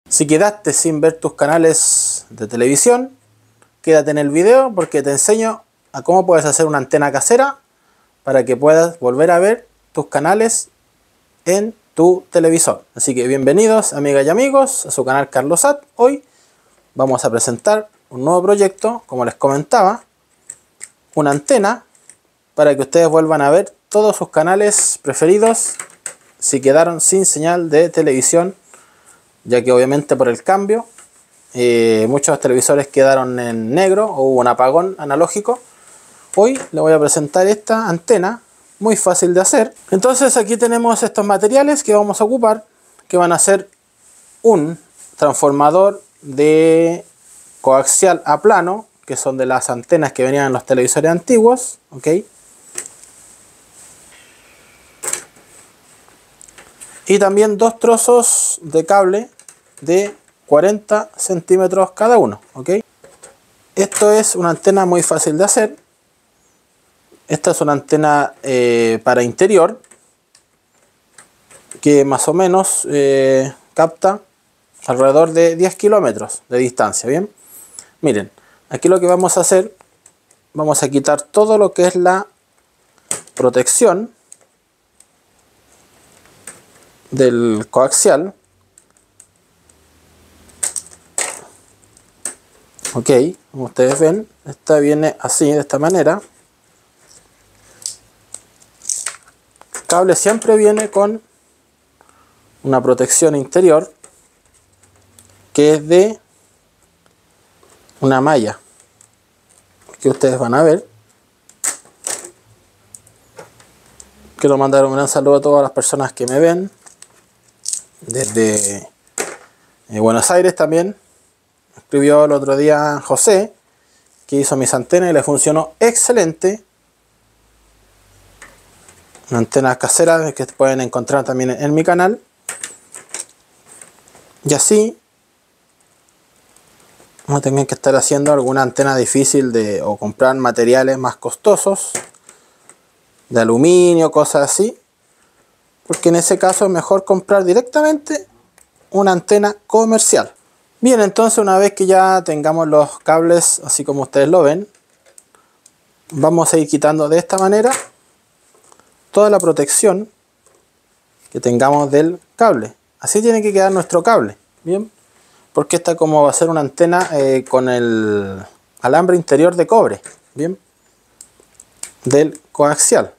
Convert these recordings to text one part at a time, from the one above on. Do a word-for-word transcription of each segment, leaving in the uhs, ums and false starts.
Si quedaste sin ver tus canales de televisión, quédate en el video porque te enseño a cómo puedes hacer una antena casera para que puedas volver a ver tus canales en tu televisor. Así que bienvenidos, amigas y amigos, a su canal Carlosat. Hoy vamos a presentar un nuevo proyecto, como les comentaba, una antena para que ustedes vuelvan a ver todos sus canales preferidos si quedaron sin señal de televisión, ya que obviamente por el cambio eh, muchos televisores quedaron en negro o hubo un apagón analógico. Hoy les voy a presentar esta antena muy fácil de hacer. Entonces aquí tenemos estos materiales que vamos a ocupar, que van a ser un transformador de coaxial a plano, que son de las antenas que venían en los televisores antiguos, ¿ok? Y también dos trozos de cable de cuarenta centímetros cada uno, ¿ok? Esto es una antena muy fácil de hacer. Esta es una antena eh, para interior que más o menos eh, capta alrededor de diez kilómetros de distancia, ¿bien? Miren, aquí lo que vamos a hacer, vamos a quitar todo lo que es la protección del coaxial. Ok, como ustedes ven, esta viene así, de esta manera. El cable siempre viene con una protección interior que es de una malla que ustedes van a ver. Quiero mandar un gran saludo a todas las personas que me ven desde eh, Buenos Aires también. Escribió el otro día José, que hizo mis antenas y le funcionó excelente. Una antena casera que pueden encontrar también en mi canal. Y así no tengan que estar haciendo alguna antena difícil de, o comprar materiales más costosos de aluminio, cosas así, porque en ese caso es mejor comprar directamente una antena comercial. Bien, entonces una vez que ya tengamos los cables así como ustedes lo ven, vamos a ir quitando de esta manera toda la protección que tengamos del cable. Así tiene que quedar nuestro cable, bien, porque esta como va a ser una antena eh, con el alambre interior de cobre, bien, del coaxial.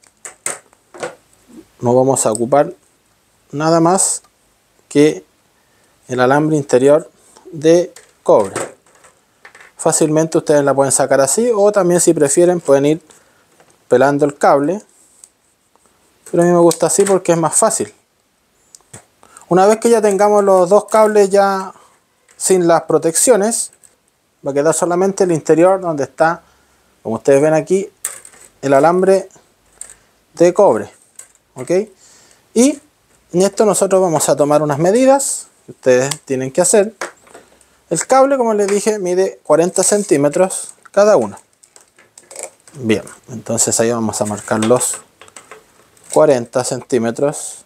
No vamos a ocupar nada más que el alambre interior de cobre. Fácilmente ustedes la pueden sacar así, o también si prefieren pueden ir pelando el cable, pero a mí me gusta así porque es más fácil. Una vez que ya tengamos los dos cables ya sin las protecciones, va a quedar solamente el interior donde está, como ustedes ven aquí, el alambre de cobre. ¿Ok? Y en esto nosotros vamos a tomar unas medidas que ustedes tienen que hacer. El cable, como les dije, mide cuarenta centímetros cada uno. Bien, entonces ahí vamos a marcar los cuarenta centímetros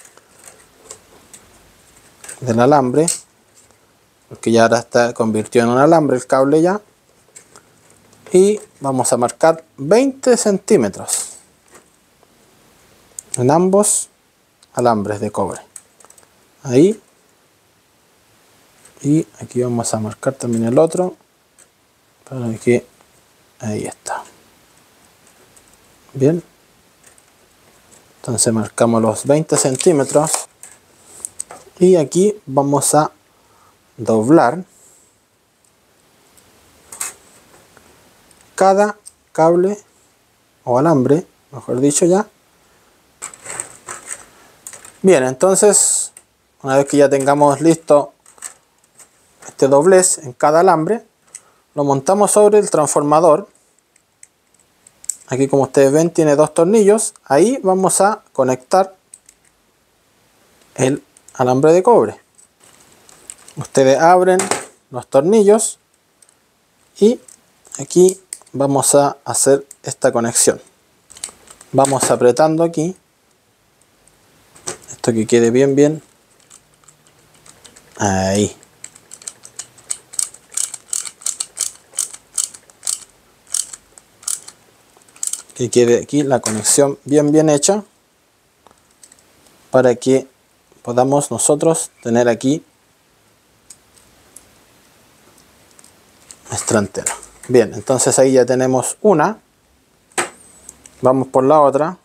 del alambre, porque ya ahora está convirtiendo en un alambre el cable ya. Y vamos a marcar veinte centímetros en ambos alambres de cobre. Ahí. Y aquí vamos a marcar también el otro para que ahí está. Bien, entonces marcamos los veinte centímetros y aquí vamos a doblar cada cable o alambre, mejor dicho ya. Bien, entonces una vez que ya tengamos listo este doblez en cada alambre, lo montamos sobre el transformador. Aquí, como ustedes ven, tiene dos tornillos. Ahí vamos a conectar el alambre de cobre. Ustedes abren los tornillos y aquí vamos a hacer esta conexión. Vamos apretando aquí, esto que quede bien bien. Ahí. que quede aquí la conexión bien bien hecha para que podamos nosotros tener aquí nuestra antena. Bien, entonces ahí ya tenemos una. Vamos por la otra.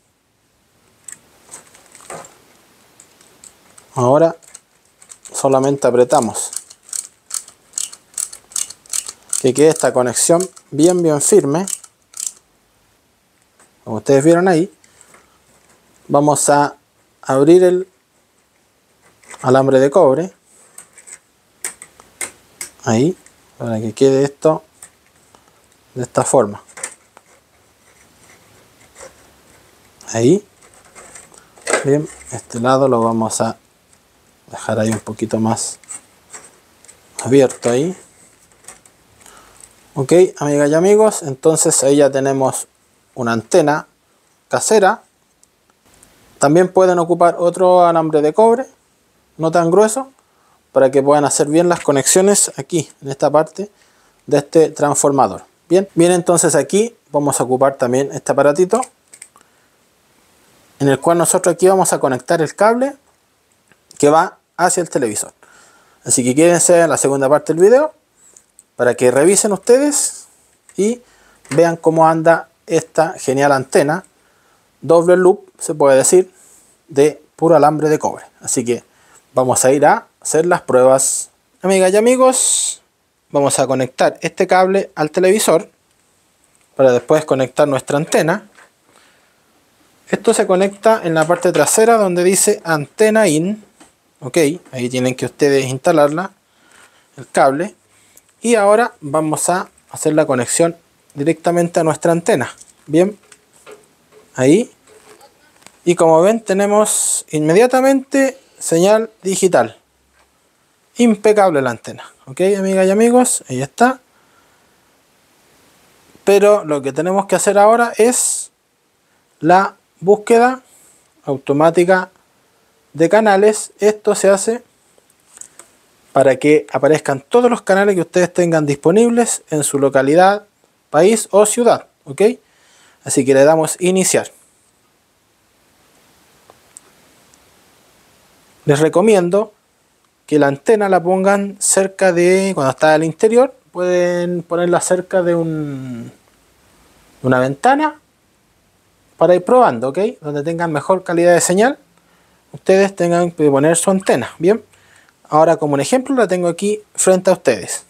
Ahora solamente apretamos que quede esta conexión bien bien firme. Como ustedes vieron ahí, vamos a abrir el alambre de cobre ahí para que quede esto de esta forma. Ahí. Bien, este lado lo vamos a dejar ahí un poquito más abierto ahí. Ok, amigas y amigos, entonces ahí ya tenemos una antena casera. También pueden ocupar otro alambre de cobre, no tan grueso, para que puedan hacer bien las conexiones aquí, en esta parte de este transformador. Bien, bien, entonces aquí vamos a ocupar también este aparatito, en el cual nosotros aquí vamos a conectar el cable que va hacia el televisor. Así que quédense en la segunda parte del video para que revisen ustedes y vean cómo anda esta genial antena doble loop, se puede decir, de puro alambre de cobre. Así que vamos a ir a hacer las pruebas. Amigas y amigos, vamos a conectar este cable al televisor para después conectar nuestra antena. Esto se conecta en la parte trasera donde dice antena in. Ok, ahí tienen que ustedes instalarla, el cable. Y ahora vamos a hacer la conexión directamente a nuestra antena. Bien, ahí. Y como ven, tenemos inmediatamente señal digital. Impecable la antena. Ok, amigas y amigos, ahí está. Pero lo que tenemos que hacer ahora es la búsqueda automática de canales. Esto se hace para que aparezcan todos los canales que ustedes tengan disponibles en su localidad, país o ciudad. ¿Ok? Así que le damos iniciar. Les recomiendo que la antena la pongan cerca de, cuando está al interior, pueden ponerla cerca de un, una ventana para ir probando, ¿ok? Donde tengan mejor calidad de señal, ustedes tengan que poner su antena. Bien, ahora como un ejemplo la tengo aquí frente a ustedes.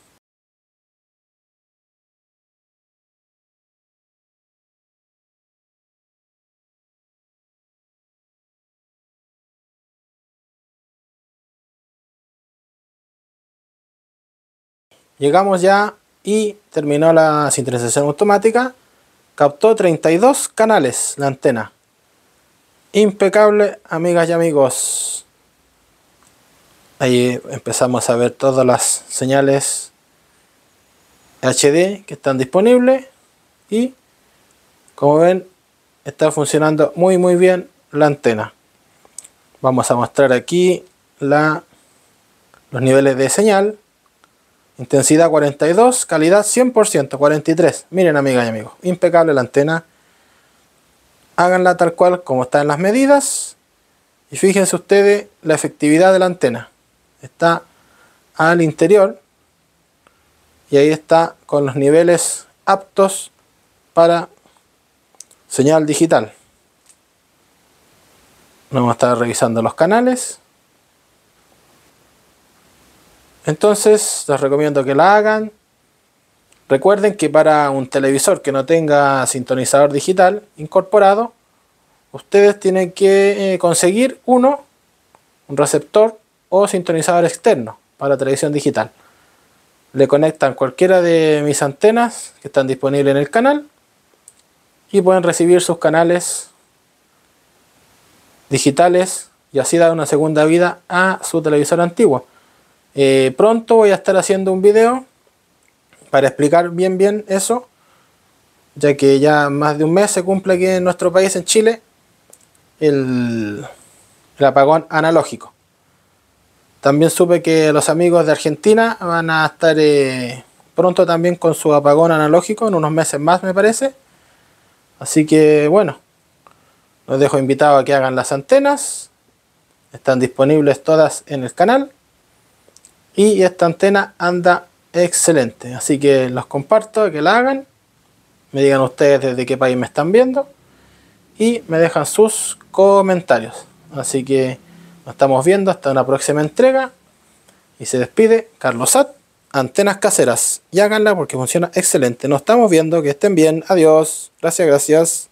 Llegamos ya y terminó la sintonización automática. Captó treinta y dos canales la antena. Impecable, amigas y amigos. Ahí empezamos a ver todas las señales H D que están disponibles. Y como ven, está funcionando muy muy bien la antena. Vamos a mostrar aquí la, los niveles de señal. Intensidad cuarenta y dos, calidad cien por ciento, cuarenta y tres. Miren, amigas y amigos, impecable la antena. Háganla tal cual como están las medidas. Y fíjense ustedes la efectividad de la antena. Está al interior. Y ahí está con los niveles aptos para señal digital. Vamos a estar revisando los canales. Entonces les recomiendo que la hagan. Recuerden que para un televisor que no tenga sintonizador digital incorporado, ustedes tienen que eh, conseguir uno, un receptor o sintonizador externo para televisión digital. Le conectan cualquiera de mis antenas que están disponibles en el canal y pueden recibir sus canales digitales y así dar una segunda vida a su televisor antiguo. Eh, pronto voy a estar haciendo un video para explicar bien bien eso, ya que ya más de un mes se cumple aquí en nuestro país, en Chile, el, el apagón analógico. También supe que los amigos de Argentina van a estar eh, pronto también con su apagón analógico, en unos meses más me parece. Así que bueno, los dejo invitados a que hagan las antenas. Están disponibles todas en el canal. Y esta antena anda excelente. Así que los comparto, que la hagan. Me digan ustedes desde qué país me están viendo. Y me dejan sus comentarios. Así que nos estamos viendo hasta una próxima entrega. Y se despide Carlos Sat, Antenas Caseras. Y háganla porque funciona excelente. Nos estamos viendo, que estén bien. Adiós. Gracias, gracias.